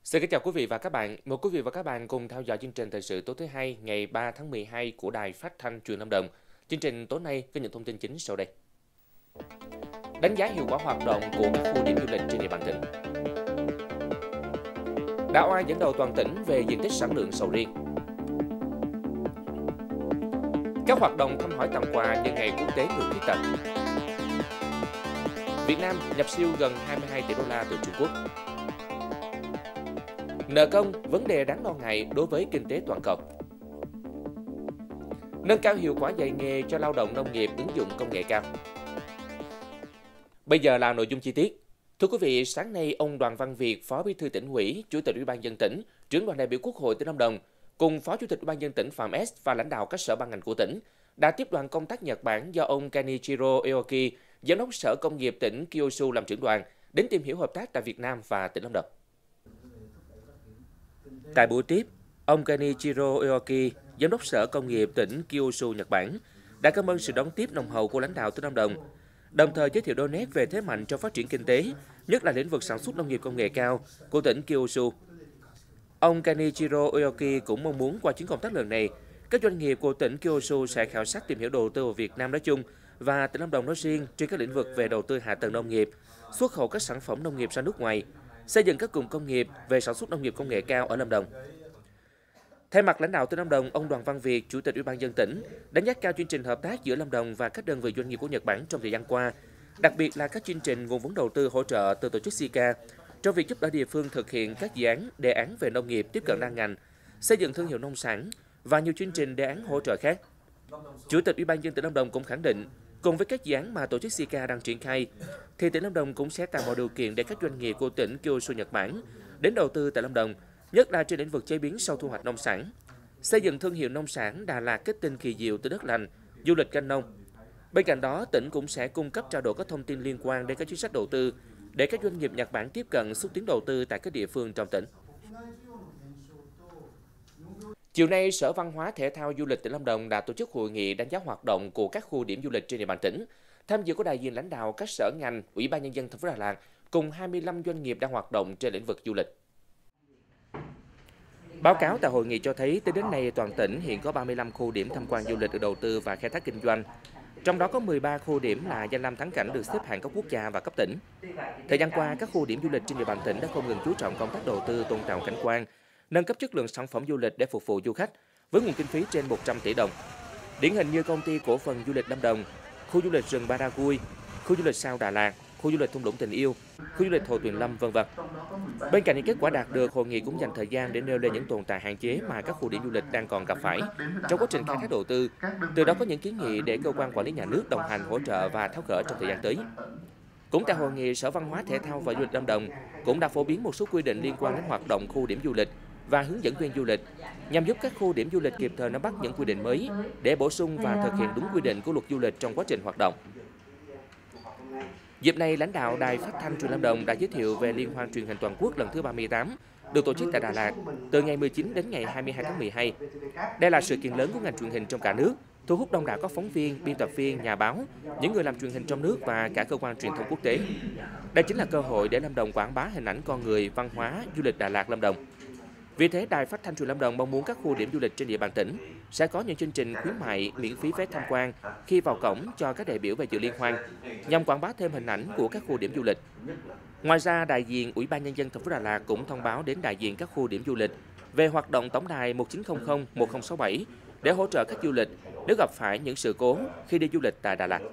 Xin kính chào quý vị và các bạn. Mời quý vị và các bạn cùng theo dõi chương trình thời sự tối thứ Hai ngày 3 tháng 12 của Đài Phát thanh Truyền Lâm Đồng. Chương trình tối nay có những thông tin chính sau đây. Đánh giá hiệu quả hoạt động của các khu điểm du lịch trên địa bàn tỉnh. Đạ Oai dẫn đầu toàn tỉnh về diện tích sản lượng sầu riêng. Các hoạt động thăm hỏi tặng quà nhân ngày quốc tế người khuyết tật. Việt Nam nhập siêu gần 22 tỷ đô la từ Trung Quốc. Nợ công, vấn đề đáng lo ngại đối với kinh tế toàn cầu. Nâng cao hiệu quả dạy nghề cho lao động nông nghiệp ứng dụng công nghệ cao. Bây giờ là nội dung chi tiết. Thưa quý vị, sáng nay ông Đoàn Văn Việt, Phó Bí thư Tỉnh ủy, Chủ tịch Ủy ban nhân dân tỉnh, trưởng đoàn đại biểu Quốc hội tỉnh Lâm Đồng cùng Phó Chủ tịch Ủy ban nhân dân tỉnh Phạm S và lãnh đạo các sở ban ngành của tỉnh đã tiếp đoàn công tác Nhật Bản do ông Kenichiro Aoki, Giám đốc Sở Công nghiệp tỉnh Kyushu làm trưởng đoàn, đến tìm hiểu hợp tác tại Việt Nam và tỉnh Lâm Đồng. Tại buổi tiếp, ông Kenichiro Aoki, Giám đốc Sở Công nghiệp tỉnh Kyushu, Nhật Bản, đã cảm ơn sự đón tiếp nồng hậu của lãnh đạo tỉnh Lâm Đồng, đồng thời giới thiệu đôi nét về thế mạnh trong phát triển kinh tế, nhất là lĩnh vực sản xuất nông nghiệp công nghệ cao của tỉnh Kyushu. Ông Kenichiro Aoki cũng mong muốn qua chuyến công tác lần này, các doanh nghiệp của tỉnh Kyushu sẽ khảo sát tìm hiểu đầu tư vào Việt Nam nói chung và tỉnh Lâm Đồng nói riêng trên các lĩnh vực về đầu tư hạ tầng nông nghiệp, xuất khẩu các sản phẩm nông nghiệp ra nước ngoài, xây dựng các cụm công nghiệp về sản xuất nông nghiệp công nghệ cao ở Lâm Đồng. Thay mặt lãnh đạo tỉnh Lâm Đồng, ông Đoàn Văn Việt, Chủ tịch Ủy ban nhân dân tỉnh, đánh giá cao chương trình hợp tác giữa Lâm Đồng và các đơn vị doanh nghiệp của Nhật Bản trong thời gian qua, đặc biệt là các chương trình nguồn vốn đầu tư hỗ trợ từ tổ chức JICA trong việc giúp đỡ địa phương thực hiện các dự án, đề án về nông nghiệp tiếp cận đa ngành, xây dựng thương hiệu nông sản và nhiều chương trình đề án hỗ trợ khác. Chủ tịch Ủy ban nhân dân tỉnh Lâm Đồng cũng khẳng định, cùng với các dự án mà tổ chức JICA đang triển khai, thì tỉnh Lâm Đồng cũng sẽ tạo mọi điều kiện để các doanh nghiệp của tỉnh Kyushu, Nhật Bản đến đầu tư tại Lâm Đồng, nhất là trên lĩnh vực chế biến sau thu hoạch nông sản, xây dựng thương hiệu nông sản Đà Lạt kết tinh kỳ diệu từ đất lành, du lịch canh nông. Bên cạnh đó, tỉnh cũng sẽ cung cấp trao đổi các thông tin liên quan đến các chính sách đầu tư để các doanh nghiệp Nhật Bản tiếp cận xúc tiến đầu tư tại các địa phương trong tỉnh. Chiều nay, Sở Văn hóa Thể thao Du lịch tỉnh Lâm Đồng đã tổ chức hội nghị đánh giá hoạt động của các khu điểm du lịch trên địa bàn tỉnh. Tham dự có đại diện lãnh đạo các sở ngành, Ủy ban nhân dân thành phố Đà Lạt cùng 25 doanh nghiệp đang hoạt động trên lĩnh vực du lịch. Báo cáo tại hội nghị cho thấy, tới đến nay toàn tỉnh hiện có 35 khu điểm tham quan du lịch được đầu tư và khai thác kinh doanh. Trong đó có 13 khu điểm là danh lam thắng cảnh được xếp hạng cấp quốc gia và cấp tỉnh. Thời gian qua, các khu điểm du lịch trên địa bàn tỉnh đã không ngừng chú trọng công tác đầu tư tôn tạo cảnh quan, nâng cấp chất lượng sản phẩm du lịch để phục vụ du khách với nguồn kinh phí trên 100 tỷ đồng. Điển hình như công ty cổ phần du lịch Lâm Đồng, khu du lịch rừng Baragui, khu du lịch sao Đà Lạt, khu du lịch thung lũng tình yêu, khu du lịch Hồ Tuyền Lâm, v.v. Bên cạnh những kết quả đạt được, hội nghị cũng dành thời gian để nêu lên những tồn tại hạn chế mà các khu điểm du lịch đang còn gặp phải trong quá trình khai thác đầu tư. Từ đó có những kiến nghị để cơ quan quản lý nhà nước đồng hành, hỗ trợ và tháo gỡ trong thời gian tới. Cũng tại hội nghị, Sở Văn hóa Thể thao và Du lịch Lâm Đồng cũng đã phổ biến một số quy định liên quan đến hoạt động khu điểm du lịch và hướng dẫn viên du lịch, nhằm giúp các khu điểm du lịch kịp thời nắm bắt những quy định mới để bổ sung và thực hiện đúng quy định của luật du lịch trong quá trình hoạt động. Dịp này, lãnh đạo Đài Phát thanh Truyền Lâm Đồng đã giới thiệu về Liên hoan truyền hình toàn quốc lần thứ 38 được tổ chức tại Đà Lạt từ ngày 19 đến ngày 22 tháng 12. Đây là sự kiện lớn của ngành truyền hình trong cả nước, thu hút đông đảo các phóng viên, biên tập viên, nhà báo, những người làm truyền hình trong nước và cả cơ quan truyền thông quốc tế. Đây chính là cơ hội để Lâm Đồng quảng bá hình ảnh con người, văn hóa, du lịch Đà Lạt, Lâm Đồng. Vì thế, Đài Phát thanh Truyền Lâm Đồng mong muốn các khu điểm du lịch trên địa bàn tỉnh sẽ có những chương trình khuyến mại miễn phí vé tham quan khi vào cổng cho các đại biểu về dự liên hoan, nhằm quảng bá thêm hình ảnh của các khu điểm du lịch. Ngoài ra, đại diện Ủy ban nhân dân thành phố Đà Lạt cũng thông báo đến đại diện các khu điểm du lịch về hoạt động tổng đài 1900 1067 để hỗ trợ khách du lịch nếu gặp phải những sự cố khi đi du lịch tại Đà Lạt.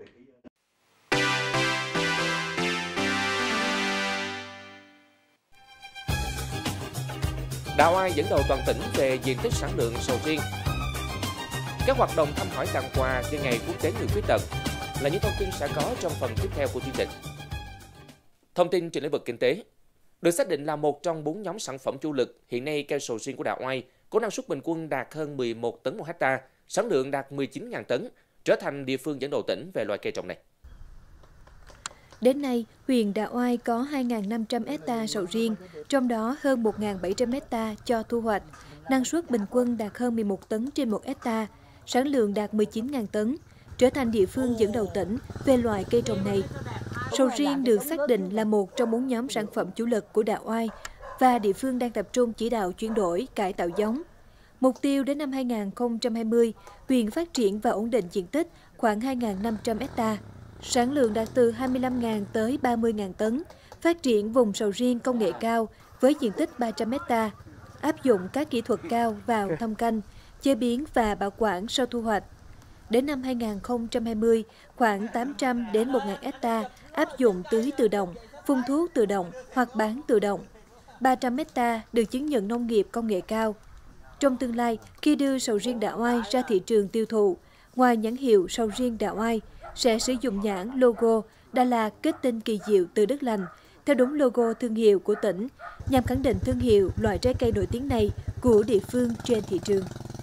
Đạ Oai dẫn đầu toàn tỉnh về diện tích sản lượng sầu riêng. Các hoạt động thăm hỏi tặng quà nhân ngày quốc tế người khuyết tật là những thông tin sẽ có trong phần tiếp theo của chương trình. Thông tin trên lĩnh vực kinh tế. Được xác định là một trong 4 nhóm sản phẩm chủ lực, hiện nay cây sầu riêng của Đạ Oai có năng suất bình quân đạt hơn 11 tấn một hectare, sản lượng đạt 19.000 tấn, trở thành địa phương dẫn đầu tỉnh về loại cây trồng này. Đến nay, huyện Đạ Oai có 2.500 hectare sầu riêng, trong đó hơn 1.700 hectare cho thu hoạch. Năng suất bình quân đạt hơn 11 tấn trên 1 hectare, sản lượng đạt 19.000 tấn, trở thành địa phương dẫn đầu tỉnh về loại cây trồng này. Sầu riêng được xác định là một trong 4 nhóm sản phẩm chủ lực của Đạ Oai, và địa phương đang tập trung chỉ đạo chuyển đổi, cải tạo giống. Mục tiêu đến năm 2020, huyện phát triển và ổn định diện tích khoảng 2.500 hectare, sản lượng đạt từ 25.000 tới 30.000 tấn, phát triển vùng sầu riêng công nghệ cao với diện tích 300 hectare, áp dụng các kỹ thuật cao vào thâm canh, chế biến và bảo quản sau thu hoạch. Đến năm 2020, khoảng 800 đến 1.000 hectare áp dụng tưới tự động, phun thuốc tự động hoặc bán tự động. 300 hectare được chứng nhận nông nghiệp công nghệ cao. Trong tương lai, khi đưa sầu riêng Đạ Oai ra thị trường tiêu thụ, ngoài nhãn hiệu sầu riêng Đạ Oai, sẽ sử dụng nhãn logo Đà Lạt kết tinh kỳ diệu từ đất lành, theo đúng logo thương hiệu của tỉnh, nhằm khẳng định thương hiệu loại trái cây nổi tiếng này của địa phương trên thị trường.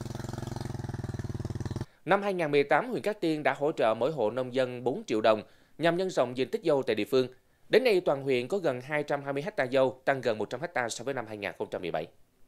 Năm 2018, huyện Cát Tiên đã hỗ trợ mỗi hộ nông dân 4 triệu đồng nhằm nhân rộng diện tích dâu tại địa phương. Đến nay, toàn huyện có gần 220 ha dâu, tăng gần 100 ha so với năm 2017.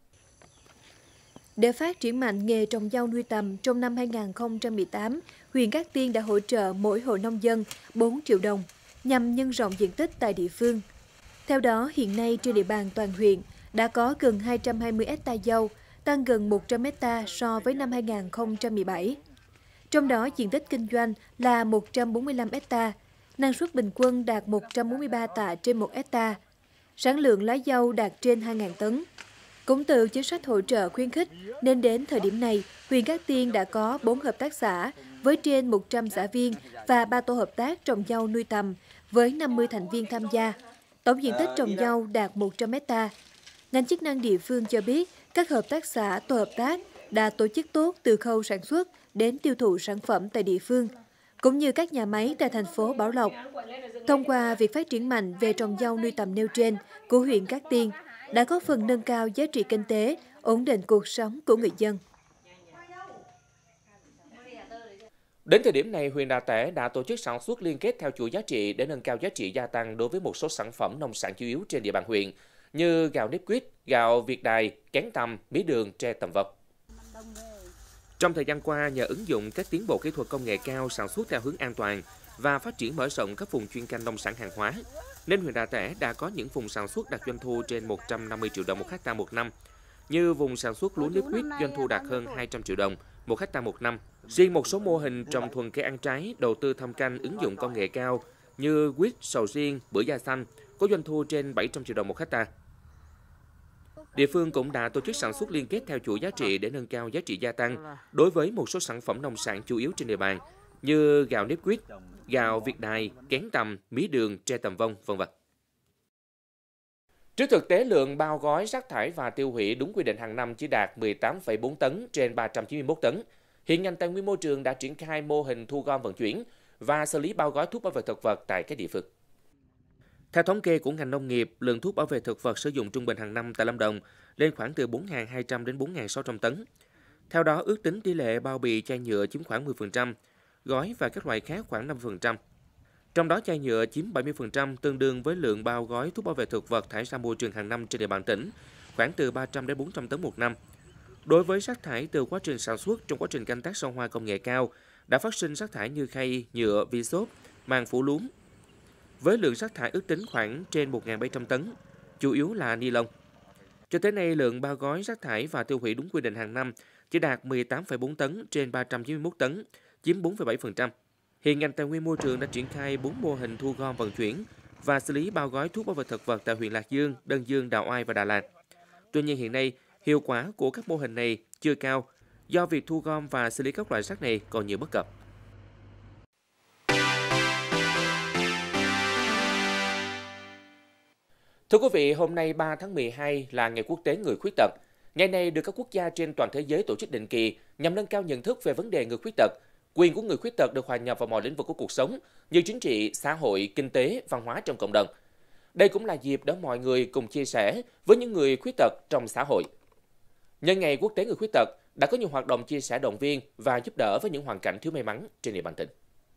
Để phát triển mạnh nghề trồng dâu nuôi tầm, trong năm 2018, huyện Cát Tiên đã hỗ trợ mỗi hộ nông dân 4 triệu đồng nhằm nhân rộng diện tích tại địa phương. Theo đó, hiện nay trên địa bàn toàn huyện đã có gần 220 hectare dâu, tăng gần 100 hectare so với năm 2017. Trong đó, diện tích kinh doanh là 145 hectare, năng suất bình quân đạt 143 tạ trên 1 hectare, sản lượng lá dâu đạt trên 2.000 tấn. Cũng từ chính sách hỗ trợ khuyến khích, nên đến thời điểm này, huyện Cát Tiên đã có 4 hợp tác xã với trên 100 xã viên và 3 tổ hợp tác trồng dâu nuôi tầm với 50 thành viên tham gia. Tổng diện tích trồng dâu đạt 100 hectare. Ngành chức năng địa phương cho biết, các hợp tác xã, tổ hợp tác đã tổ chức tốt từ khâu sản xuất đến tiêu thụ sản phẩm tại địa phương, cũng như các nhà máy tại thành phố Bảo Lộc. Thông qua việc phát triển mạnh về trồng dâu nuôi tầm nêu trên của huyện Cát Tiên, đã góp phần nâng cao giá trị kinh tế, ổn định cuộc sống của người dân. Đến thời điểm này, huyện Đạ Tẻ đã tổ chức sản xuất liên kết theo chuỗi giá trị để nâng cao giá trị gia tăng đối với một số sản phẩm nông sản chủ yếu trên địa bàn huyện, như gạo nếp quýt, gạo Việt Đài, kén tằm, mía đường, tre tầm vong. Trong thời gian qua, nhờ ứng dụng các tiến bộ kỹ thuật công nghệ cao, sản xuất theo hướng an toàn và phát triển mở rộng các vùng chuyên canh nông sản hàng hóa, nên huyện Đạ Tẻ đã có những vùng sản xuất đạt doanh thu trên 150 triệu đồng một hectare một năm, như vùng sản xuất lúa nếp quýt doanh thu đạt hơn 200 triệu đồng một hectare một năm. Riêng một số mô hình trồng thuần cây ăn trái, đầu tư thâm canh ứng dụng công nghệ cao như quýt, sầu riêng, bưởi da xanh có doanh thu trên 700 triệu đồng một hectare. Địa phương cũng đã tổ chức sản xuất liên kết theo chuỗi giá trị để nâng cao giá trị gia tăng đối với một số sản phẩm nông sản chủ yếu trên địa bàn như gạo nếp quýt, gạo Việt Đài, kén tằm, mía đường, tre tầm vong, v.v. Trước thực tế lượng bao gói rác thải và tiêu hủy đúng quy định hàng năm chỉ đạt 18,4 tấn trên 391 tấn, hiện ngành tài nguyên môi trường đã triển khai mô hình thu gom vận chuyển và xử lý bao gói thuốc bảo vệ thực vật tại các địa phương. Theo thống kê của ngành nông nghiệp, lượng thuốc bảo vệ thực vật sử dụng trung bình hàng năm tại Lâm Đồng lên khoảng từ 4.200 đến 4.600 tấn. Theo đó, ước tính tỷ lệ bao bì chai nhựa chiếm khoảng 10%, gói và các loại khác khoảng 5%. Trong đó chai nhựa chiếm 70%, tương đương với lượng bao gói thuốc bảo vệ thực vật thải ra môi trường hàng năm trên địa bàn tỉnh, khoảng từ 300 đến 400 tấn một năm. Đối với rác thải từ quá trình sản xuất trong quá trình canh tác son hoa công nghệ cao, đã phát sinh rác thải như khay, nhựa, vi xốp, màng phủ lúm. Với lượng rác thải ước tính khoảng trên 1.700 tấn, chủ yếu là ni lông. Cho tới nay, lượng bao gói rác thải và tiêu hủy đúng quy định hàng năm chỉ đạt 18,4 tấn trên 391 tấn, chiếm 4,7%. Hiện ngành tài nguyên môi trường đã triển khai 4 mô hình thu gom vận chuyển và xử lý bao gói thuốc bảo vệ thực vật tại huyện Lạc Dương, Đơn Dương, Đạ Oai và Đà Lạt. Tuy nhiên hiện nay, hiệu quả của các mô hình này chưa cao do việc thu gom và xử lý các loại rác này còn nhiều bất cập. Thưa quý vị, hôm nay 3 tháng 12 là Ngày Quốc tế Người Khuyết tật. Ngày này được các quốc gia trên toàn thế giới tổ chức định kỳ nhằm nâng cao nhận thức về vấn đề người khuyết tật. Quyền của người khuyết tật được hòa nhập vào mọi lĩnh vực của cuộc sống như chính trị, xã hội, kinh tế, văn hóa trong cộng đồng. Đây cũng là dịp để mọi người cùng chia sẻ với những người khuyết tật trong xã hội. Nhân ngày Quốc tế Người Khuyết tật đã có nhiều hoạt động chia sẻ động viên và giúp đỡ với những hoàn cảnh thiếu may mắn trên địa bàn tỉnh.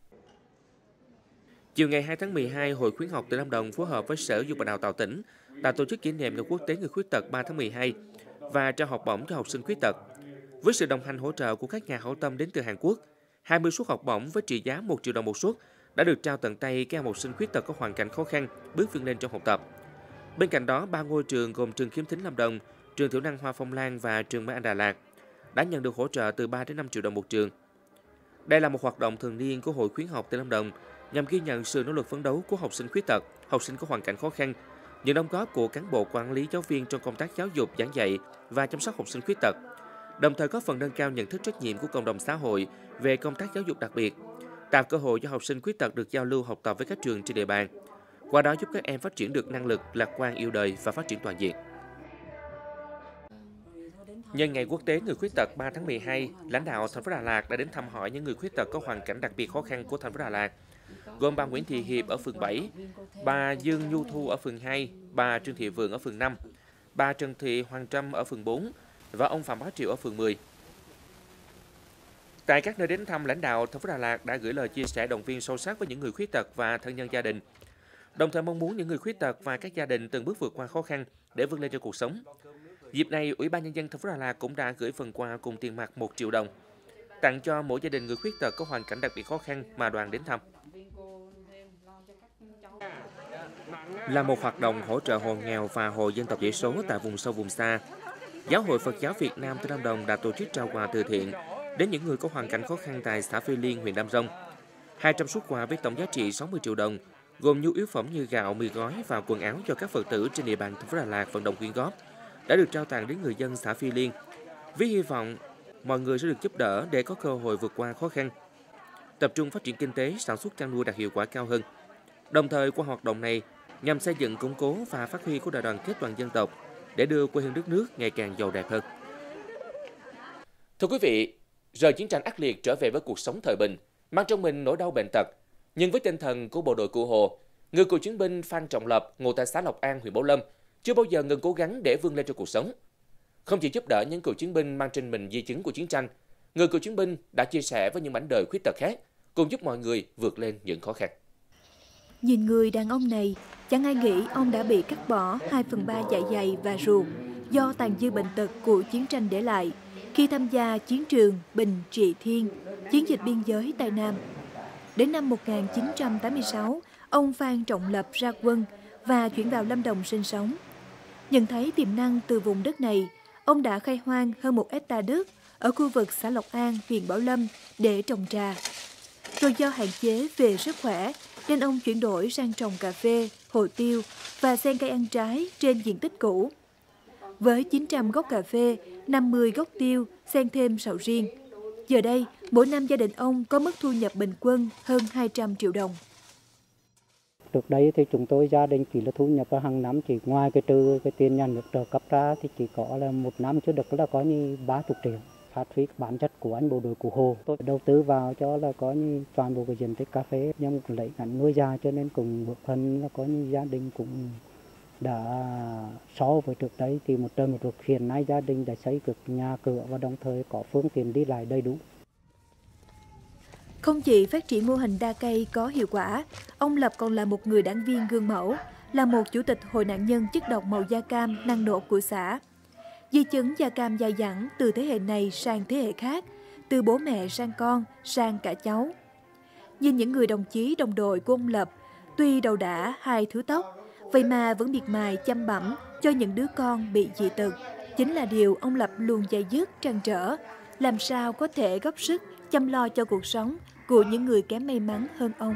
Chiều ngày 2 tháng 12, Hội Khuyến học tỉnh Lâm Đồng phối hợp với Sở Giáo dục và Đào tạo tỉnh đã tổ chức kỷ niệm Ngày Quốc tế Người Khuyết tật 3 tháng 12 và trao học bổng cho học sinh khuyết tật. Với sự đồng hành hỗ trợ của các nhà hảo tâm đến từ Hàn Quốc, 20 suất học bổng với trị giá 1 triệu đồng một suất đã được trao tận tay các em học sinh khuyết tật có hoàn cảnh khó khăn, bước vươn lên trong học tập. Bên cạnh đó, 3 ngôi trường gồm trường Khiếm Thính Lâm Đồng, trường Thiểu năng Hoa Phong Lan và trường Mai Anh Đà Lạt đã nhận được hỗ trợ từ 3 đến 5 triệu đồng một trường. Đây là một hoạt động thường niên của Hội Khuyến học tỉnh Lâm Đồng nhằm ghi nhận sự nỗ lực phấn đấu của học sinh khuyết tật, học sinh có hoàn cảnh khó khăn, những đóng góp của cán bộ quản lý giáo viên trong công tác giáo dục, giảng dạy và chăm sóc học sinh khuyết tật, đồng thời góp phần nâng cao nhận thức trách nhiệm của cộng đồng xã hội về công tác giáo dục đặc biệt, tạo cơ hội cho học sinh khuyết tật được giao lưu học tập với các trường trên địa bàn, qua đó giúp các em phát triển được năng lực, lạc quan, yêu đời và phát triển toàn diện. Nhân ngày Quốc tế Người khuyết tật 3 tháng 12, lãnh đạo thành phố Đà Lạt đã đến thăm hỏi những người khuyết tật có hoàn cảnh đặc biệt khó khăn của thành phố Đà Lạt, gồm bà Nguyễn Thị Hiệp ở phường 7, bà Dương Nhu Thu ở phường 2, bà Trương Thị Vượng ở phường 5, bà Trần Thị Hoàng Trâm ở phường 4 và ông Phạm Bá Triệu ở phường 10. Tại các nơi đến thăm, lãnh đạo thành phố Đà Lạt đã gửi lời chia sẻ động viên sâu sắc với những người khuyết tật và thân nhân gia đình, đồng thời mong muốn những người khuyết tật và các gia đình từng bước vượt qua khó khăn để vươn lên trong cuộc sống. Dịp này, Ủy ban Nhân dân thành phố Đà Lạt cũng đã gửi phần quà cùng tiền mặt 1 triệu đồng tặng cho mỗi gia đình người khuyết tật có hoàn cảnh đặc biệt khó khăn mà đoàn đến thăm. Là một hoạt động hỗ trợ hộ nghèo và hộ dân tộc thiểu số tại vùng sâu vùng xa, Giáo hội Phật giáo Việt Nam tỉnh Lâm Đồng đã tổ chức trao quà từ thiện đến những người có hoàn cảnh khó khăn tại xã Phi Liên, huyện Đam Rông. 200 suất quà với tổng giá trị 60 triệu đồng, gồm nhu yếu phẩm như gạo, mì gói và quần áo cho các Phật tử trên địa bàn thành phố Đà Lạt vận động quyên góp, đã được trao tặng đến người dân xã Phi Liên, với hy vọng mọi người sẽ được giúp đỡ để có cơ hội vượt qua khó khăn, tập trung phát triển kinh tế, sản xuất chăn nuôi đạt hiệu quả cao hơn. Đồng thời, qua hoạt động này nhằm xây dựng, củng cố và phát huy khối đại đoàn kết toàn dân tộc để đưa quê hương đất nước ngày càng giàu đẹp hơn. Thưa quý vị, rời chiến tranh ác liệt trở về với cuộc sống thời bình, mang trong mình nỗi đau bệnh tật, nhưng với tinh thần của bộ đội Cụ Hồ, người cựu chiến binh Phan Trọng Lập, ngụ tại xã Lộc An, huyện Bảo Lâm, chưa bao giờ ngừng cố gắng để vươn lên trong cuộc sống. Không chỉ giúp đỡ những cựu chiến binh mang trên mình di chứng của chiến tranh, người cựu chiến binh đã chia sẻ với những mảnh đời khuyết tật khác, cùng giúp mọi người vượt lên những khó khăn. Nhìn người đàn ông này, chẳng ai nghĩ ông đã bị cắt bỏ 2/3 dạ dày và ruột do tàn dư bệnh tật của chiến tranh để lại khi tham gia chiến trường Bình Trị Thiên, chiến dịch biên giới Tây Nam. Đến năm 1986, ông Phan Trọng Lập ra quân và chuyển vào Lâm Đồng sinh sống. Nhận thấy tiềm năng từ vùng đất này, ông đã khai hoang hơn 1 hectare đất ở khu vực xã Lộc An, huyện Bảo Lâm để trồng trà. Rồi do hạn chế về sức khỏe, nên ông chuyển đổi sang trồng cà phê, hồ tiêu và xen cây ăn trái trên diện tích cũ. Với 900 gốc cà phê, 50 gốc tiêu, xen thêm sầu riêng. Giờ đây, mỗi năm gia đình ông có mức thu nhập bình quân hơn 200 triệu đồng. Trước đây thì chúng tôi gia đình chỉ là thu nhập hàng năm, chỉ ngoài cái tiền nhà nước trợ cấp ra thì chỉ có là một năm chứ được là có như 30 triệu. Phát huy bản chất của anh bộ đội Cụ Hồ, tôi đầu tư vào cho là có như toàn bộ cái diện tích cà phê, nhưng cũng lấy ngắn nuôi dài cho nên cùng một phần là có như gia đình cũng đã so với trước đấy thì một trời một vực, hiện nay gia đình đã xây được nhà cửa và đồng thời có phương tiện đi lại đầy đủ. Không chỉ phát triển mô hình đa cây có hiệu quả, ông Lập còn là một người đảng viên gương mẫu, là một chủ tịch hội nạn nhân chất độc màu da cam năng nổ của xã. Di chứng da cam dai dẳng từ thế hệ này sang thế hệ khác, từ bố mẹ sang con, sang cả cháu. Nhìn những người đồng chí đồng đội của ông Lập, tuy đầu đã 2 thứ tóc, vậy mà vẫn miệt mài chăm bẵm cho những đứa con bị dị tật. Chính là điều ông Lập luôn day dứt trăn trở, làm sao có thể góp sức chăm lo cho cuộc sống của những người kém may mắn hơn ông.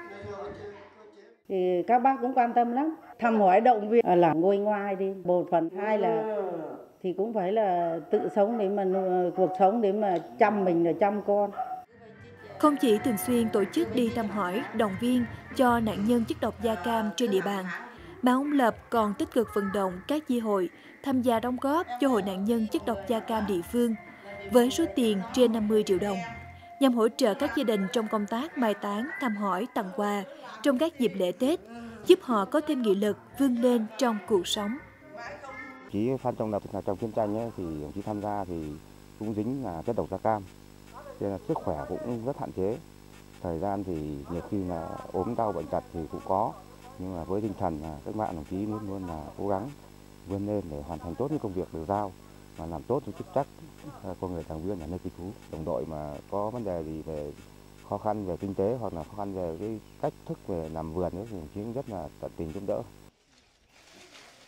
Thì các bác cũng quan tâm lắm, thăm hỏi động viên là ngồi ngoài đi, một phần hai là thì cũng phải là tự sống để mà cuộc sống để mà chăm mình rồi chăm con. Không chỉ thường xuyên tổ chức đi thăm hỏi, động viên cho nạn nhân chất độc da cam trên địa bàn, mà ông Lập còn tích cực vận động các chi hội tham gia đóng góp cho hội nạn nhân chất độc da cam địa phương với số tiền trên 50 triệu đồng, nhằm hỗ trợ các gia đình trong công tác mai táng, thăm hỏi, tặng quà trong các dịp lễ Tết, giúp họ có thêm nghị lực vươn lên trong cuộc sống. Chí Phan Trọng Lập là trong chiến tranh ấy, thì đồng chí tham gia thì cũng dính là chất độc da cam, nên là sức khỏe cũng rất hạn chế. Thời gian thì nhiều khi là ốm đau bệnh tật thì cũng có, nhưng mà với tinh thần là cách mạng, đồng chí luôn luôn là cố gắng vươn lên để hoàn thành tốt những công việc được giao và làm tốt những chức trách của người đảng viên ở nơi cư trú. Đồng đội mà có vấn đề gì về khó khăn về kinh tế hoặc là khó khăn về cái cách thức về làm vườn ấy, thì đồng chí cũng rất là tận tình giúp đỡ.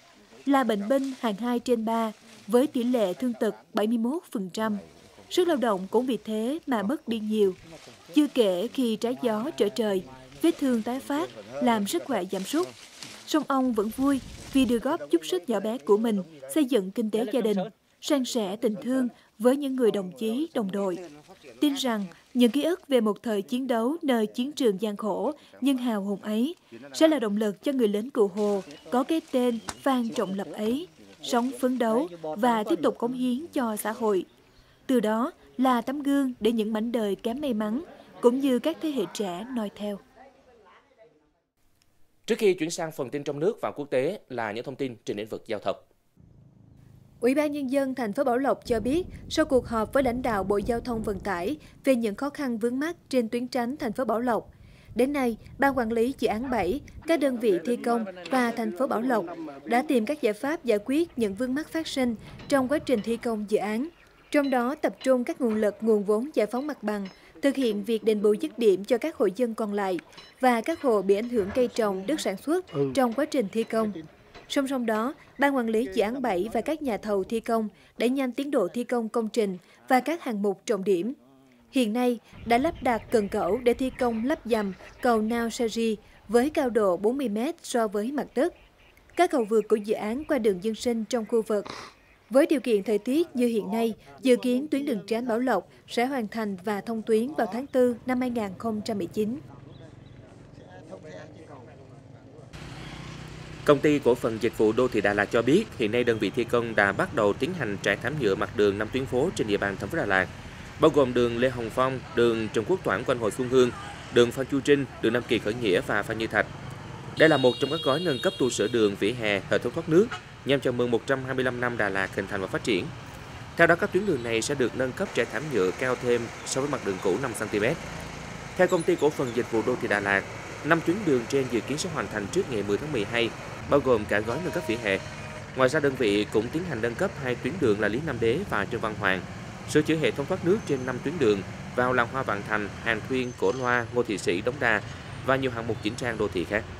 là bệnh binh hạng 2 trên 3 với tỷ lệ thương tật 71%. Sức lao động cũng vì thế mà mất đi nhiều. Chưa kể khi trái gió trở trời, vết thương tái phát làm sức khỏe giảm sút. Song ông vẫn vui vì được góp chút sức nhỏ bé của mình xây dựng kinh tế gia đình, san sẻ tình thương với những người đồng chí, đồng đội. Tin rằng những ký ức về một thời chiến đấu nơi chiến trường gian khổ nhưng hào hùng ấy sẽ là động lực cho người lính Cụ Hồ có cái tên Phan Trọng Lập ấy sống phấn đấu và tiếp tục cống hiến cho xã hội. Từ đó là tấm gương để những mảnh đời kém may mắn cũng như các thế hệ trẻ noi theo. Trước khi chuyển sang phần tin trong nước và quốc tế là những thông tin trên lĩnh vực giao thông. Ủy ban Nhân dân thành phố Bảo Lộc cho biết, sau cuộc họp với lãnh đạo Bộ Giao thông Vận tải về những khó khăn vướng mắc trên tuyến tránh thành phố Bảo Lộc, đến nay, Ban Quản lý Dự án 7, các đơn vị thi công và thành phố Bảo Lộc đã tìm các giải pháp giải quyết những vướng mắc phát sinh trong quá trình thi công dự án. Trong đó tập trung các nguồn lực, nguồn vốn giải phóng mặt bằng, thực hiện việc đền bù dứt điểm cho các hộ dân còn lại và các hộ bị ảnh hưởng cây trồng, đất sản xuất trong quá trình thi công. Song song đó, Ban Quản lý Dự án 7 và các nhà thầu thi công đẩy nhanh tiến độ thi công công trình và các hạng mục trọng điểm. Hiện nay, đã lắp đặt cần cẩu để thi công lắp dầm cầu Nao Sari với cao độ 40 m so với mặt đất. Các cầu vượt của dự án qua đường dân sinh trong khu vực. Với điều kiện thời tiết như hiện nay, dự kiến tuyến đường tránh Bảo Lộc sẽ hoàn thành và thông tuyến vào tháng 4 năm 2019. Công ty cổ phần dịch vụ đô thị Đà Lạt cho biết, hiện nay đơn vị thi công đã bắt đầu tiến hành trải thảm nhựa mặt đường 5 tuyến phố trên địa bàn thành phố Đà Lạt, bao gồm đường Lê Hồng Phong, đường Trần Quốc Toản quanh Hồ Xuân Hương, đường Phan Chu Trinh, đường Nam Kỳ Khởi Nghĩa và Phan Như Thạch. Đây là một trong các gói nâng cấp tu sửa đường, vỉa hè, hệ thống thoát nước nhằm chào mừng 125 năm Đà Lạt hình thành và phát triển. Theo đó, các tuyến đường này sẽ được nâng cấp trải thảm nhựa cao thêm so với mặt đường cũ 5 cm. Theo công ty cổ phần dịch vụ đô thị Đà Lạt, 5 tuyến đường trên dự kiến sẽ hoàn thành trước ngày 10 tháng 12, bao gồm cả gói nâng cấp vỉa hè. Ngoài ra, đơn vị cũng tiến hành nâng cấp 2 tuyến đường là Lý Nam Đế và Trương Văn Hoàng, sửa chữa hệ thống thoát nước trên 5 tuyến đường vào làng Hoa Vạn Thành, Hàng Thuyên, Cổ Loa, Ngô Thị Sĩ, Đống Đa và nhiều hạng mục chỉnh trang đô thị khác.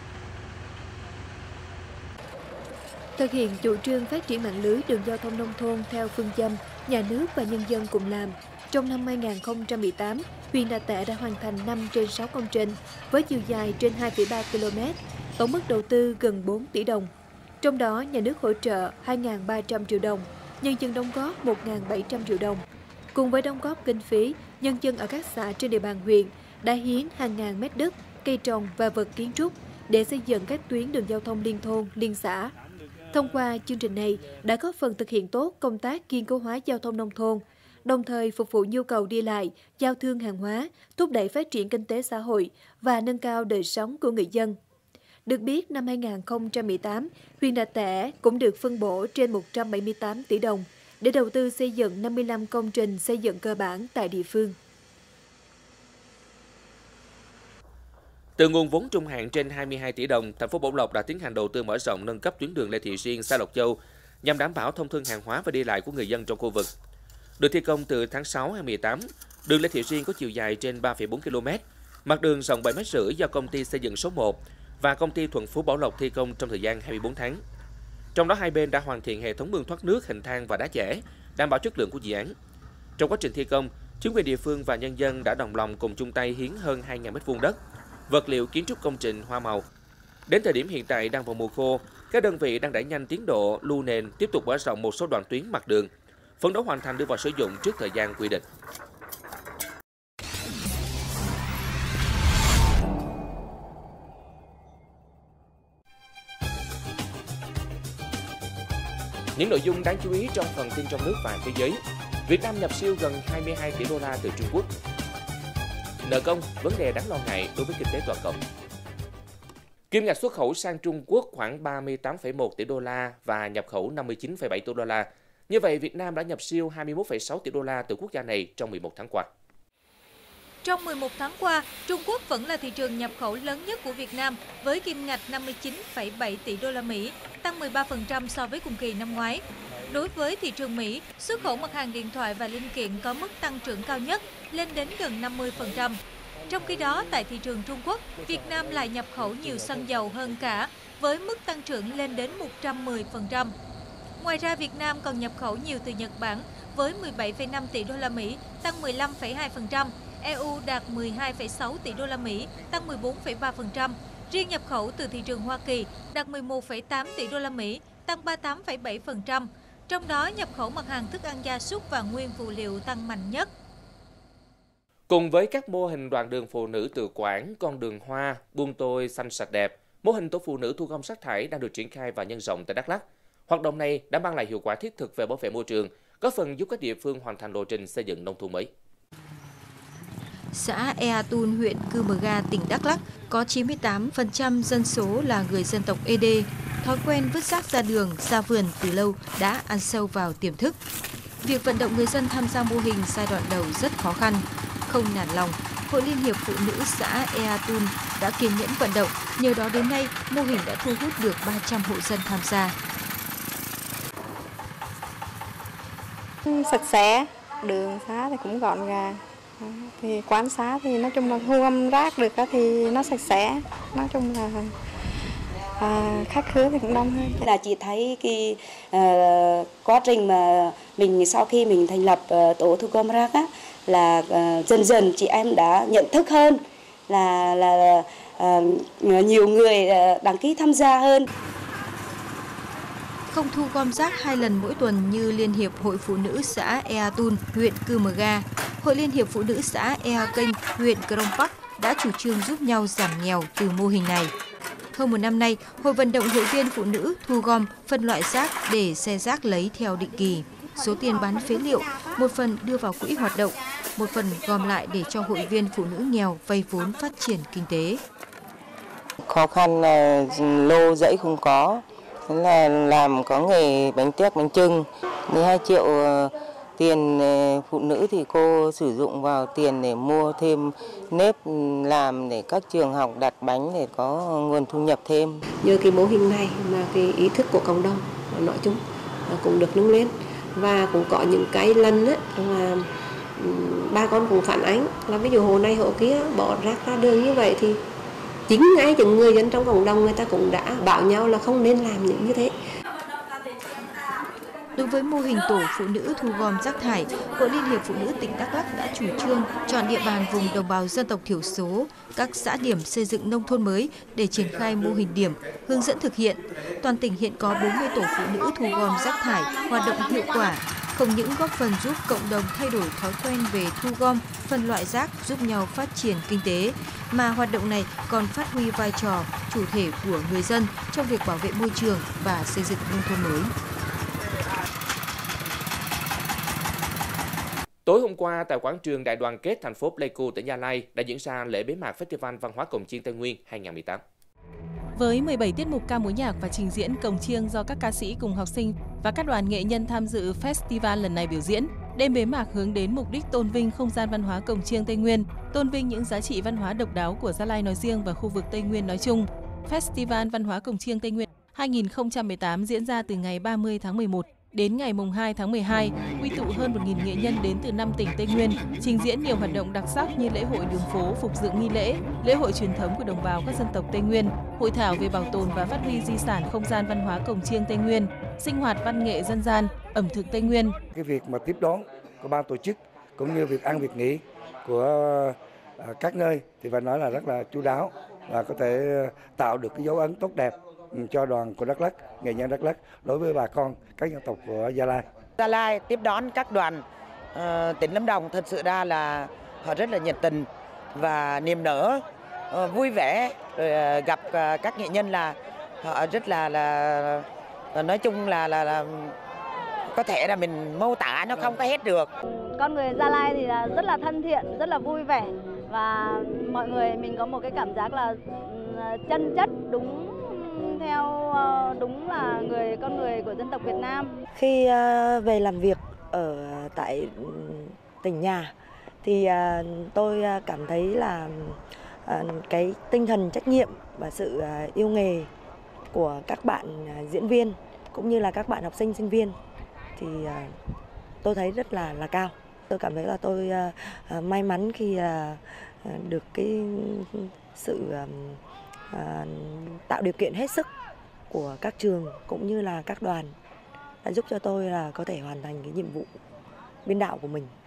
Thực hiện chủ trương phát triển mạng lưới đường giao thông nông thôn theo phương châm nhà nước và nhân dân cùng làm, trong năm 2018, huyện Đà Tẻ đã hoàn thành 5 trên 6 công trình với chiều dài trên 2,3 km, tổng mức đầu tư gần 4 tỷ đồng. Trong đó, nhà nước hỗ trợ 2.300 triệu đồng, nhân dân đóng góp 1.700 triệu đồng. Cùng với đóng góp kinh phí, nhân dân ở các xã trên địa bàn huyện đã hiến hàng ngàn mét đất, cây trồng và vật kiến trúc để xây dựng các tuyến đường giao thông liên thôn, liên xã. Thông qua chương trình này đã góp phần thực hiện tốt công tác kiên cố hóa giao thông nông thôn, đồng thời phục vụ nhu cầu đi lại, giao thương hàng hóa, thúc đẩy phát triển kinh tế xã hội và nâng cao đời sống của người dân. Được biết, năm 2018, huyện Đà Tẻ cũng được phân bổ trên 178 tỷ đồng để đầu tư xây dựng 55 công trình xây dựng cơ bản tại địa phương. Từ nguồn vốn trung hạn trên 22 tỷ đồng, thành phố Bảo Lộc đã tiến hành đầu tư mở rộng nâng cấp tuyến đường Lê Thị Riêng, xã Lộc Châu nhằm đảm bảo thông thương hàng hóa và đi lại của người dân trong khu vực. Được thi công từ tháng 6 2018, đường Lê Thị Riêng có chiều dài trên 3,4 km, mặt đường rộng 7,5 m do công ty xây dựng số 1 và công ty Thuận Phú Bảo Lộc thi công trong thời gian 24 tháng. Trong đó hai bên đã hoàn thiện hệ thống mương thoát nước, hình thang và đá chẻ, đảm bảo chất lượng của dự án. Trong quá trình thi công, chính quyền địa phương và nhân dân đã đồng lòng cùng chung tay hiến hơn 2.000 m2 đất, vật liệu kiến trúc công trình, hoa màu. Đến thời điểm hiện tại đang vào mùa khô, các đơn vị đang đẩy nhanh tiến độ lu nền, tiếp tục mở rộng một số đoạn tuyến mặt đường, phấn đấu hoàn thành đưa vào sử dụng trước thời gian quy định. Những nội dung đáng chú ý trong phần tin trong nước và thế giới. Việt Nam nhập siêu gần 22 tỷ đô la từ Trung Quốc. Nợ công, vấn đề đáng lo ngại đối với kinh tế toàn cầu. Kim ngạch xuất khẩu sang Trung Quốc khoảng 38,1 tỷ đô la và nhập khẩu 59,7 tỷ đô la. Như vậy, Việt Nam đã nhập siêu 21,6 tỷ đô la từ quốc gia này trong 11 tháng qua. Trong 11 tháng qua, Trung Quốc vẫn là thị trường nhập khẩu lớn nhất của Việt Nam với kim ngạch 59,7 tỷ đô la Mỹ, tăng 13% so với cùng kỳ năm ngoái. Đối với thị trường Mỹ, xuất khẩu mặt hàng điện thoại và linh kiện có mức tăng trưởng cao nhất, lên đến gần 50%. Trong khi đó, tại thị trường Trung Quốc, Việt Nam lại nhập khẩu nhiều xăng dầu hơn cả, với mức tăng trưởng lên đến 110%. Ngoài ra, Việt Nam còn nhập khẩu nhiều từ Nhật Bản với 17,5 tỷ đô la Mỹ, tăng 15,2%, EU đạt 12,6 tỷ đô la Mỹ, tăng 14,3%. Riêng nhập khẩu từ thị trường Hoa Kỳ đạt 11,8 tỷ đô la Mỹ, tăng 38,7%. Trong đó, nhập khẩu mặt hàng thức ăn gia súc và nguyên phụ liệu tăng mạnh nhất. Cùng với các mô hình đoàn đường phụ nữ tự quản, con đường hoa, buôn tôi xanh sạch đẹp, mô hình tổ phụ nữ thu gom rác thải đang được triển khai và nhân rộng tại Đắk Lắk. Hoạt động này đã mang lại hiệu quả thiết thực về bảo vệ môi trường, góp phần giúp các địa phương hoàn thành lộ trình xây dựng nông thôn mới. Xã Ea Tun, huyện Cư Mờ Ga, tỉnh Đắk Lắk có 98% dân số là người dân tộc Ede. Thói quen vứt rác ra đường, ra vườn từ lâu đã ăn sâu vào tiềm thức. Việc vận động người dân tham gia mô hình giai đoạn đầu rất khó khăn. Không nản lòng, Hội Liên hiệp Phụ nữ xã Ea Tun đã kiên nhẫn vận động, nhờ đó đến nay mô hình đã thu hút được 300 hộ dân tham gia. Sạch sẽ, đường xá thì cũng gọn gàng. Thì quán xá thì nói chung là thu gom rác được thì nó sạch sẽ, nói chung là khách khứa thì cũng đông hơn. Là chị thấy cái quá trình mà mình sau khi mình thành lập tổ thu gom rác á, là dần dần chị em đã nhận thức hơn, là nhiều người đăng ký tham gia hơn. Không thu gom rác 2 lần mỗi tuần như Liên hiệp Hội Phụ nữ xã Ea Tun, huyện Cư Mờ Ga, Hội Liên hiệp Phụ nữ xã Ea Kênh, huyện Krông Park đã chủ trương giúp nhau giảm nghèo từ mô hình này. Hơn một năm nay, Hội vận động hội viên phụ nữ thu gom, phân loại rác để xe rác lấy theo định kỳ. Số tiền bán phế liệu, một phần đưa vào quỹ hoạt động, một phần gom lại để cho hội viên phụ nữ nghèo vay vốn phát triển kinh tế. Khó khăn là lô rẫy không có, thế là làm có nghề bánh tét bánh chưng, 12 triệu tiền phụ nữ thì cô sử dụng vào tiền để mua thêm nếp làm để các trường học đặt bánh để có nguồn thu nhập thêm. Nhờ cái mô hình này mà cái ý thức của cộng đồng nói chung cũng được nâng lên, và cũng có những cái lần á là ba con cũng phản ánh là ví dụ hồ này hồ kia bỏ rác ra đường như vậy thì chính ngay những người dân trong cộng đồng người ta cũng đã bảo nhau là không nên làm những như thế. Đối với mô hình tổ phụ nữ thu gom rác thải, Hội Liên hiệp Phụ nữ tỉnh Đắk Lắk đã chủ trương chọn địa bàn vùng đồng bào dân tộc thiểu số, các xã điểm xây dựng nông thôn mới để triển khai mô hình điểm, hướng dẫn thực hiện. Toàn tỉnh hiện có 40 tổ phụ nữ thu gom rác thải hoạt động hiệu quả, không những góp phần giúp cộng đồng thay đổi thói quen về thu gom, phân loại rác giúp nhau phát triển kinh tế, mà hoạt động này còn phát huy vai trò chủ thể của người dân trong việc bảo vệ môi trường và xây dựng nông thôn mới. Tối hôm qua, tại quảng trường Đại đoàn kết thành phố Pleiku, tỉnh Gia Lai đã diễn ra lễ bế mạc Festival Văn hóa Cồng Chiêng Tây Nguyên 2018. Với 17 tiết mục ca mối nhạc và trình diễn cồng chiêng do các ca sĩ cùng học sinh và các đoàn nghệ nhân tham dự festival lần này biểu diễn, đêm bế mạc hướng đến mục đích tôn vinh không gian văn hóa cồng chiêng Tây Nguyên, tôn vinh những giá trị văn hóa độc đáo của Gia Lai nói riêng và khu vực Tây Nguyên nói chung. Festival Văn hóa Cồng Chiêng Tây Nguyên 2018 diễn ra từ ngày 30 tháng 11 đến ngày 2 tháng 12, quy tụ hơn 1.000 nghệ nhân đến từ 5 tỉnh Tây Nguyên, trình diễn nhiều hoạt động đặc sắc như lễ hội đường phố phục dựng nghi lễ hội truyền thống của đồng bào các dân tộc Tây Nguyên, hội thảo về bảo tồn và phát huy di sản không gian văn hóa cồng chiêng Tây Nguyên, sinh hoạt văn nghệ dân gian, ẩm thực Tây Nguyên. Cái việc mà tiếp đón của ban tổ chức cũng như việc ăn việc nghỉ của các nơi thì phải nói là rất là chu đáo và có thể tạo được cái dấu ấn tốt đẹp cho đoàn của Đắk Lắk, nghệ nhân Đắk Lắk đối với bà con các dân tộc của Gia Lai. Gia Lai tiếp đón các đoàn tỉnh Lâm Đồng thật sự ra là họ rất là nhiệt tình và niềm nở, vui vẻ, rồi gặp các nghệ nhân là họ rất là nói chung là có thể là mình mô tả nó không có hết được. Con người Gia Lai thì là rất là thân thiện, rất là vui vẻ và mọi người mình có một cái cảm giác là chân chất đúng là con người của dân tộc Việt Nam. Khi về làm việc ở tại tỉnh nhà thì tôi cảm thấy là cái tinh thần trách nhiệm và sự yêu nghề của các bạn diễn viên cũng như là các bạn học sinh sinh viên thì tôi thấy rất là cao. Tôi cảm thấy là tôi may mắn khi được cái sự tạo điều kiện hết sức của các trường cũng như là các đoàn đã giúp cho tôi là có thể hoàn thành cái nhiệm vụ biên đạo của mình.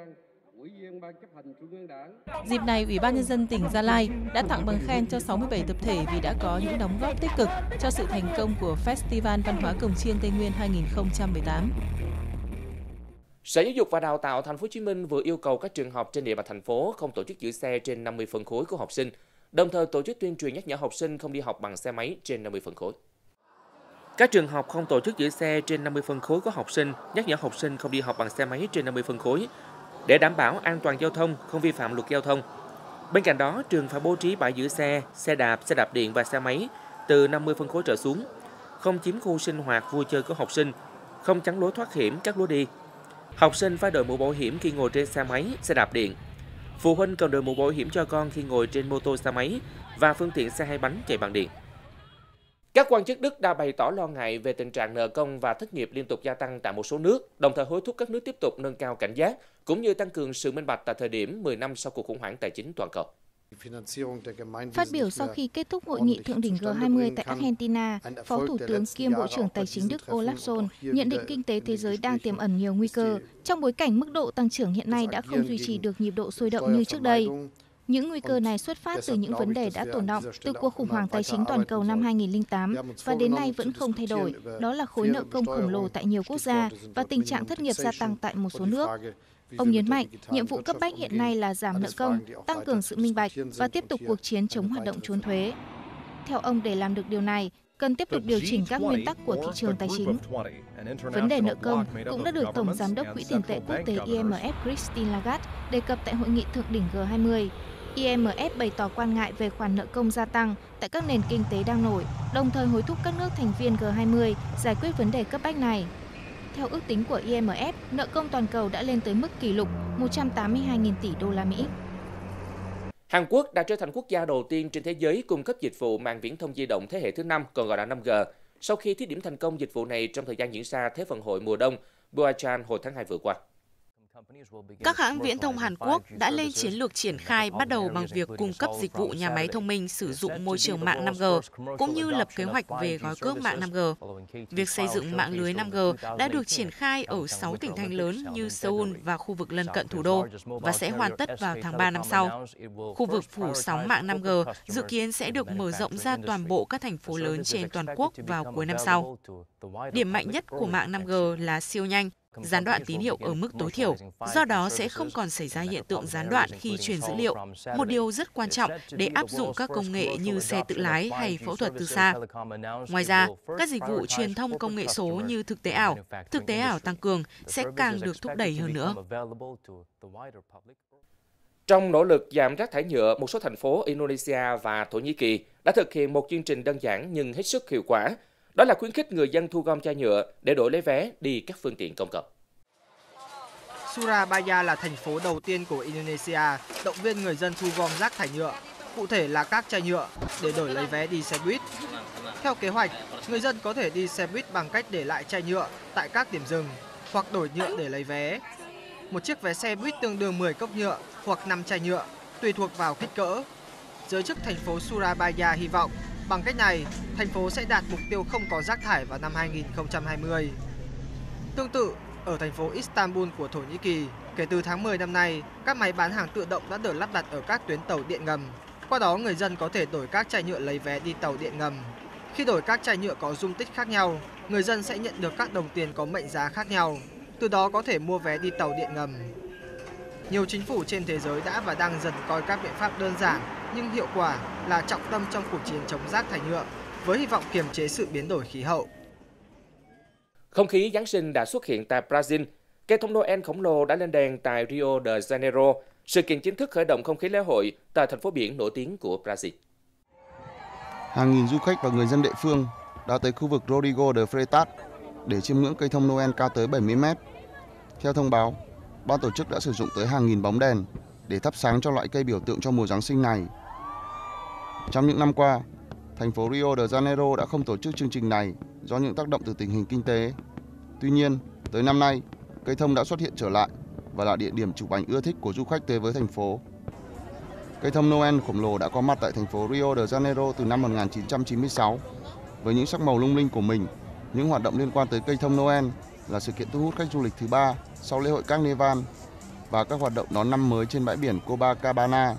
Dịp này, Ủy ban Nhân dân tỉnh Gia Lai đã tặng bằng khen cho 67 tập thể vì đã có những đóng góp tích cực cho sự thành công của Festival Văn hóa Cồng Chiêng Tây Nguyên 2018. Sở Giáo dục và Đào tạo Thành phố Hồ Chí Minh vừa yêu cầu các trường học trên địa bàn thành phố không tổ chức giữ xe trên 50 phân khối của học sinh, đồng thời tổ chức tuyên truyền nhắc nhở học sinh không đi học bằng xe máy trên 50 phân khối. Các trường học không tổ chức giữ xe trên 50 phân khối của học sinh, nhắc nhở học sinh không đi học bằng xe máy trên 50 phân khối để đảm bảo an toàn giao thông, không vi phạm luật giao thông. Bên cạnh đó, trường phải bố trí bãi giữ xe đạp điện và xe máy từ 50 phân khối trở xuống, không chiếm khu sinh hoạt vui chơi của học sinh, không chắn lối thoát hiểm các lối đi. Học sinh phải đội mũ bảo hiểm khi ngồi trên xe máy, xe đạp điện. Phụ huynh cần đội mũ bảo hiểm cho con khi ngồi trên mô tô xe máy và phương tiện xe hai bánh chạy bằng điện. Các quan chức Đức đã bày tỏ lo ngại về tình trạng nợ công và thất nghiệp liên tục gia tăng tại một số nước, đồng thời hối thúc các nước tiếp tục nâng cao cảnh giác cũng như tăng cường sự minh bạch tại thời điểm 10 năm sau cuộc khủng hoảng tài chính toàn cầu. Phát biểu sau khi kết thúc hội nghị thượng đỉnh G20 tại Argentina, Phó Thủ tướng kiêm Bộ trưởng Tài chính Đức Olaf Scholz nhận định kinh tế thế giới đang tiềm ẩn nhiều nguy cơ, trong bối cảnh mức độ tăng trưởng hiện nay đã không duy trì được nhịp độ sôi động như trước đây. Những nguy cơ này xuất phát từ những vấn đề đã tồn đọng từ cuộc khủng hoảng tài chính toàn cầu năm 2008 và đến nay vẫn không thay đổi, đó là khối nợ công khổng lồ tại nhiều quốc gia và tình trạng thất nghiệp gia tăng tại một số nước. Ông nhấn mạnh, nhiệm vụ cấp bách hiện nay là giảm nợ công, tăng cường sự minh bạch và tiếp tục cuộc chiến chống hoạt động trốn thuế. Theo ông, để làm được điều này, cần tiếp tục điều chỉnh các nguyên tắc của thị trường tài chính. Vấn đề nợ công cũng đã được Tổng Giám đốc Quỹ tiền tệ quốc tế IMF Christine Lagarde đề cập tại hội nghị thượng đỉnh G20. IMF bày tỏ quan ngại về khoản nợ công gia tăng tại các nền kinh tế đang nổi, đồng thời hối thúc các nước thành viên G20 giải quyết vấn đề cấp bách này. Theo ước tính của IMF, nợ công toàn cầu đã lên tới mức kỷ lục 182.000 tỷ đô la Mỹ. Hàn Quốc đã trở thành quốc gia đầu tiên trên thế giới cung cấp dịch vụ mạng viễn thông di động thế hệ thứ 5, còn gọi là 5G, sau khi thí điểm thành công dịch vụ này trong thời gian diễn ra Thế vận hội mùa đông Busan hồi tháng 2 vừa qua. Các hãng viễn thông Hàn Quốc đã lên chiến lược triển khai bắt đầu bằng việc cung cấp dịch vụ nhà máy thông minh sử dụng môi trường mạng 5G, cũng như lập kế hoạch về gói cước mạng 5G. Việc xây dựng mạng lưới 5G đã được triển khai ở 6 tỉnh thành lớn như Seoul và khu vực lân cận thủ đô và sẽ hoàn tất vào tháng 3 năm sau. Khu vực phủ sóng mạng 5G dự kiến sẽ được mở rộng ra toàn bộ các thành phố lớn trên toàn quốc vào cuối năm sau. Điểm mạnh nhất của mạng 5G là siêu nhanh, gián đoạn tín hiệu ở mức tối thiểu, do đó sẽ không còn xảy ra hiện tượng gián đoạn khi truyền dữ liệu, một điều rất quan trọng để áp dụng các công nghệ như xe tự lái hay phẫu thuật từ xa. Ngoài ra, các dịch vụ truyền thông công nghệ số như thực tế ảo tăng cường sẽ càng được thúc đẩy hơn nữa. Trong nỗ lực giảm rác thải nhựa, một số thành phố Indonesia và Thổ Nhĩ Kỳ đã thực hiện một chương trình đơn giản nhưng hết sức hiệu quả. Đó là khuyến khích người dân thu gom chai nhựa để đổi lấy vé đi các phương tiện công cộng. Surabaya là thành phố đầu tiên của Indonesia động viên người dân thu gom rác thải nhựa, cụ thể là các chai nhựa, để đổi lấy vé đi xe buýt. Theo kế hoạch, người dân có thể đi xe buýt bằng cách để lại chai nhựa tại các điểm dừng hoặc đổi nhựa để lấy vé. Một chiếc vé xe buýt tương đương 10 cốc nhựa hoặc 5 chai nhựa, tùy thuộc vào kích cỡ. Giới chức thành phố Surabaya hy vọng bằng cách này, thành phố sẽ đạt mục tiêu không có rác thải vào năm 2020. Tương tự, ở thành phố Istanbul của Thổ Nhĩ Kỳ, kể từ tháng 10 năm nay, các máy bán hàng tự động đã được lắp đặt ở các tuyến tàu điện ngầm. Qua đó, người dân có thể đổi các chai nhựa lấy vé đi tàu điện ngầm. Khi đổi các chai nhựa có dung tích khác nhau, người dân sẽ nhận được các đồng tiền có mệnh giá khác nhau, từ đó có thể mua vé đi tàu điện ngầm. Nhiều chính phủ trên thế giới đã và đang dần coi các biện pháp đơn giản nhưng hiệu quả là trọng tâm trong cuộc chiến chống rác thải nhựa, với hy vọng kiềm chế sự biến đổi khí hậu. Không khí Giáng sinh đã xuất hiện tại Brazil. Cây thông Noel khổng lồ đã lên đèn tại Rio de Janeiro, sự kiện chính thức khởi động không khí lễ hội tại thành phố biển nổi tiếng của Brazil. Hàng nghìn du khách và người dân địa phương đã tới khu vực Rodrigo de Freitas để chiêm ngưỡng cây thông Noel cao tới 70 mét. Theo thông báo, ban tổ chức đã sử dụng tới hàng nghìn bóng đèn để thắp sáng cho loại cây biểu tượng cho mùa Giáng sinh này. Trong những năm qua, thành phố Rio de Janeiro đã không tổ chức chương trình này do những tác động từ tình hình kinh tế. Tuy nhiên, tới năm nay, cây thông đã xuất hiện trở lại và là địa điểm chụp ảnh ưa thích của du khách tới với thành phố. Cây thông Noel khổng lồ đã có mặt tại thành phố Rio de Janeiro từ năm 1996. Với những sắc màu lung linh của mình, những hoạt động liên quan tới cây thông Noel là sự kiện thu hút khách du lịch thứ 3 sau lễ hội Carnival và các hoạt động đón năm mới trên bãi biển Copacabana.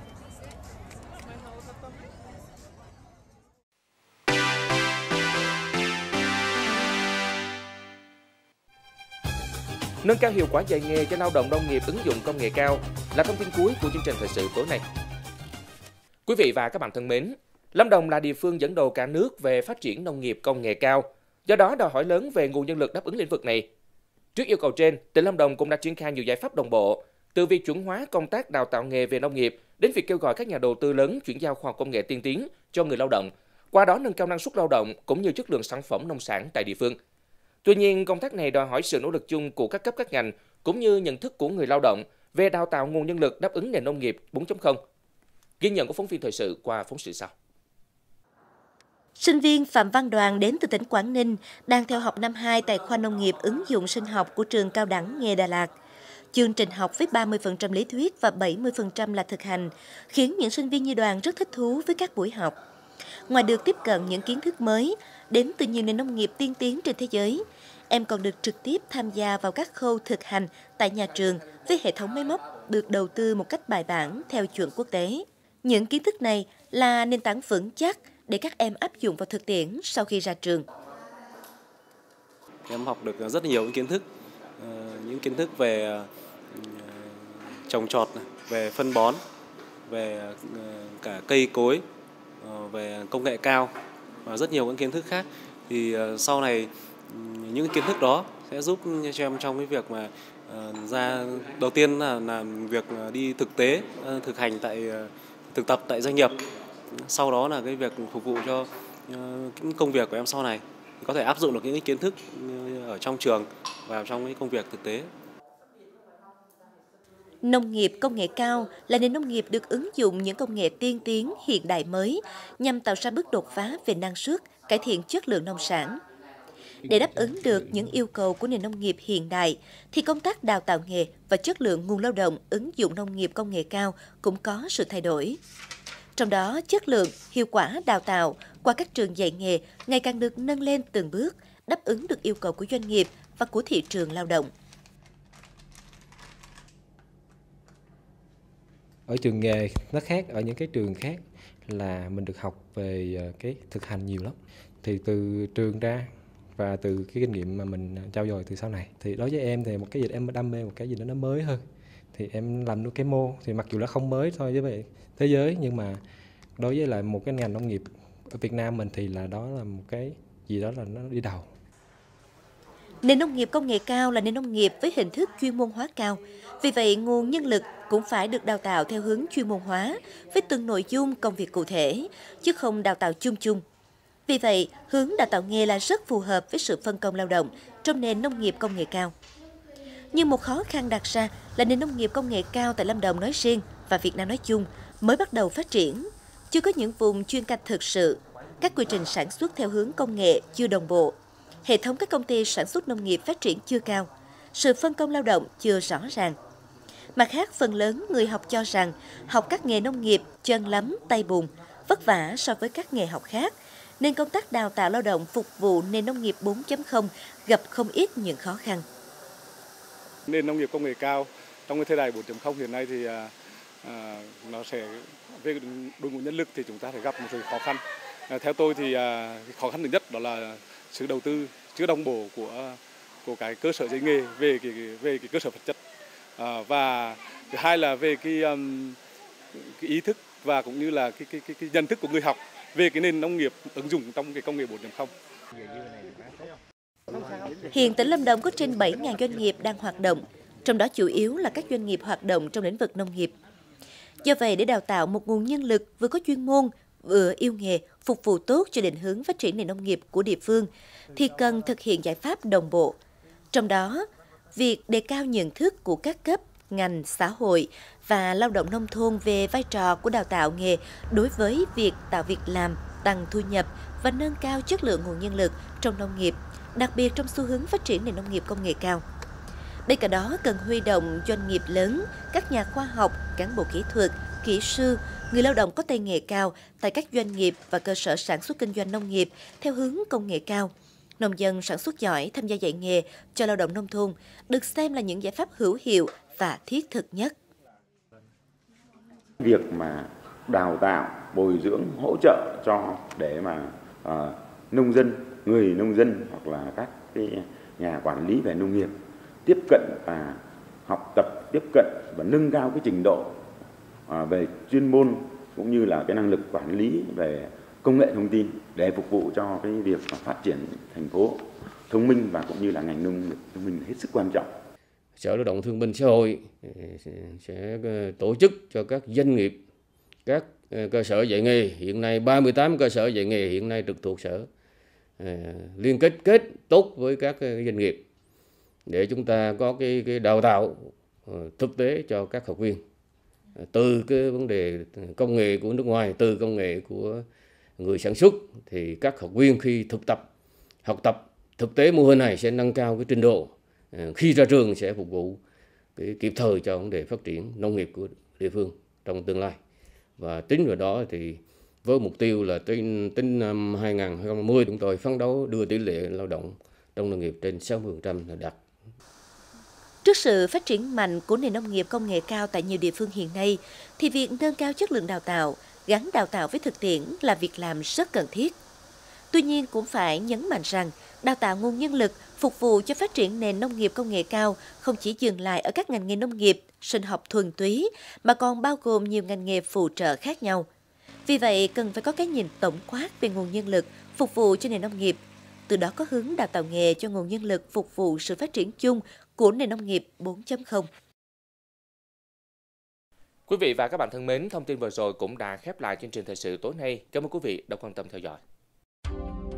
Nâng cao hiệu quả dạy nghề cho lao động nông nghiệp ứng dụng công nghệ cao là thông tin cuối của chương trình thời sự tối nay. Quý vị và các bạn thân mến, Lâm Đồng là địa phương dẫn đầu cả nước về phát triển nông nghiệp công nghệ cao, do đó đòi hỏi lớn về nguồn nhân lực đáp ứng lĩnh vực này. Trước yêu cầu trên, tỉnh Lâm Đồng cũng đã triển khai nhiều giải pháp đồng bộ, từ việc chuẩn hóa công tác đào tạo nghề về nông nghiệp đến việc kêu gọi các nhà đầu tư lớn chuyển giao khoa học công nghệ tiên tiến cho người lao động, qua đó nâng cao năng suất lao động cũng như chất lượng sản phẩm nông sản tại địa phương. Tuy nhiên, công tác này đòi hỏi sự nỗ lực chung của các cấp các ngành cũng như nhận thức của người lao động về đào tạo nguồn nhân lực đáp ứng nền nông nghiệp 4.0. Ghi nhận của phóng viên thời sự qua phóng sự sau. Sinh viên Phạm Văn Đoàn đến từ tỉnh Quảng Ninh đang theo học năm 2 tại khoa nông nghiệp ứng dụng sinh học của trường Cao đẳng nghề Đà Lạt. Chương trình học với 30% lý thuyết và 70% là thực hành, khiến những sinh viên như Đoàn rất thích thú với các buổi học. Ngoài được tiếp cận những kiến thức mới đến từ nhiều nền nông nghiệp tiên tiến trên thế giới, em còn được trực tiếp tham gia vào các khâu thực hành tại nhà trường với hệ thống máy móc được đầu tư một cách bài bản theo chuẩn quốc tế. Những kiến thức này là nền tảng vững chắc để các em áp dụng vào thực tiễn sau khi ra trường. Em học được rất nhiều những kiến thức về trồng trọt, về phân bón, về cả cây cối, về công nghệ cao và rất nhiều những kiến thức khác. Thì sau này những kiến thức đó sẽ giúp cho em trong cái việc mà đầu tiên là việc đi thực tế, thực hành thực tập tại doanh nghiệp. Sau đó là cái việc phục vụ cho những công việc của em sau này, có thể áp dụng được những kiến thức ở trong trường vào trong cái công việc thực tế. Nông nghiệp công nghệ cao là nền nông nghiệp được ứng dụng những công nghệ tiên tiến hiện đại mới nhằm tạo ra bước đột phá về năng suất, cải thiện chất lượng nông sản. Để đáp ứng được những yêu cầu của nền nông nghiệp hiện đại, thì công tác đào tạo nghề và chất lượng nguồn lao động ứng dụng nông nghiệp công nghệ cao cũng có sự thay đổi. Trong đó, chất lượng, hiệu quả đào tạo qua các trường dạy nghề ngày càng được nâng lên từng bước, đáp ứng được yêu cầu của doanh nghiệp và của thị trường lao động. Ở trường nghề nó khác, ở những cái trường khác là mình được học về cái thực hành nhiều lắm. Thì từ trường ra và từ cái kinh nghiệm mà mình trau dồi từ sau này, thì đối với em thì một cái gì em đam mê, một cái gì đó nó mới hơn. Thì em làm được cái mô thì mặc dù nó không mới thôi với thế giới, nhưng mà đối với lại một cái ngành nông nghiệp ở Việt Nam mình thì đó là một cái gì đó là nó đi đầu. Nền nông nghiệp công nghệ cao là nền nông nghiệp với hình thức chuyên môn hóa cao. Vì vậy, nguồn nhân lực cũng phải được đào tạo theo hướng chuyên môn hóa với từng nội dung công việc cụ thể, chứ không đào tạo chung chung. Vì vậy, hướng đào tạo nghề là rất phù hợp với sự phân công lao động trong nền nông nghiệp công nghệ cao. Nhưng một khó khăn đặt ra là nền nông nghiệp công nghệ cao tại Lâm Đồng nói riêng và Việt Nam nói chung mới bắt đầu phát triển. Chưa có những vùng chuyên canh thực sự, các quy trình sản xuất theo hướng công nghệ chưa đồng bộ, hệ thống các công ty sản xuất nông nghiệp phát triển chưa cao, sự phân công lao động chưa rõ ràng. Mặt khác, phần lớn người học cho rằng học các nghề nông nghiệp chân lấm tay bùn, vất vả so với các nghề học khác, nên công tác đào tạo lao động phục vụ nền nông nghiệp 4.0 gặp không ít những khó khăn. Nền nông nghiệp công nghệ cao trong cái thời đại 4.0 hiện nay thì nó sẽ về đội ngũ nhân lực thì chúng ta phải gặp một số khó khăn. Theo tôi thì khó khăn thứ nhất đó là sự đầu tư chưa đồng bộ của cái cơ sở dạy nghề về cái cơ sở vật chất, và thứ hai là về cái ý thức và cũng như là cái nhận thức của người học về cái nền nông nghiệp ứng dụng trong cái công nghệ 4.0. Hiện tỉnh Lâm Đồng có trên 7.000 doanh nghiệp đang hoạt động, trong đó chủ yếu là các doanh nghiệp hoạt động trong lĩnh vực nông nghiệp. Do vậy, để đào tạo một nguồn nhân lực vừa có chuyên môn, vừa yêu nghề, phục vụ tốt cho định hướng phát triển nền nông nghiệp của địa phương, thì cần thực hiện giải pháp đồng bộ. Trong đó, việc đề cao nhận thức của các cấp, ngành, xã hội và lao động nông thôn về vai trò của đào tạo nghề đối với việc tạo việc làm, tăng thu nhập và nâng cao chất lượng nguồn nhân lực trong nông nghiệp, đặc biệt trong xu hướng phát triển nền nông nghiệp công nghệ cao. Bên cạnh đó, cần huy động doanh nghiệp lớn, các nhà khoa học, cán bộ kỹ thuật, kỹ sư người lao động có tay nghề cao tại các doanh nghiệp và cơ sở sản xuất kinh doanh nông nghiệp theo hướng công nghệ cao. Nông dân sản xuất giỏi tham gia dạy nghề cho lao động nông thôn được xem là những giải pháp hữu hiệu và thiết thực nhất. Việc mà đào tạo, bồi dưỡng, hỗ trợ cho để mà nông dân, người nông dân hoặc là các cái nhà quản lý về nông nghiệp tiếp cận và học tập, tiếp cận và nâng cao cái trình độ về chuyên môn cũng như là cái năng lực quản lý về công nghệ thông tin để phục vụ cho cái việc phát triển thành phố thông minh và cũng như là ngành nông nghiệp thông minh hết sức quan trọng. Sở Lao động Thương binh Xã hội sẽ tổ chức cho các doanh nghiệp, các cơ sở dạy nghề, hiện nay 38 cơ sở dạy nghề hiện nay trực thuộc sở, liên kết tốt với các doanh nghiệp để chúng ta có cái đào tạo thực tế cho các học viên. Từ cái vấn đề công nghệ của nước ngoài, từ công nghệ của người sản xuất thì các học viên khi học tập thực tế mô hình này sẽ nâng cao cái trình độ, khi ra trường sẽ phục vụ cái kịp thời cho vấn đề phát triển nông nghiệp của địa phương trong tương lai. Và tính vào đó thì với mục tiêu là tính năm 2020 chúng tôi phấn đấu đưa tỷ lệ lao động trong nông nghiệp trên 60% là đạt. Trước sự phát triển mạnh của nền nông nghiệp công nghệ cao tại nhiều địa phương hiện nay, thì việc nâng cao chất lượng đào tạo, gắn đào tạo với thực tiễn là việc làm rất cần thiết. Tuy nhiên cũng phải nhấn mạnh rằng, đào tạo nguồn nhân lực phục vụ cho phát triển nền nông nghiệp công nghệ cao không chỉ dừng lại ở các ngành nghề nông nghiệp, sinh học thuần túy, mà còn bao gồm nhiều ngành nghề phụ trợ khác nhau. Vì vậy, cần phải có cái nhìn tổng quát về nguồn nhân lực phục vụ cho nền nông nghiệp, từ đó có hướng đào tạo nghề cho nguồn nhân lực phục vụ sự phát triển chung của nền nông nghiệp 4.0. Quý vị và các bạn thân mến, thông tin vừa rồi cũng đã khép lại chương trình thời sự tối nay. Cảm ơn quý vị đã quan tâm theo dõi.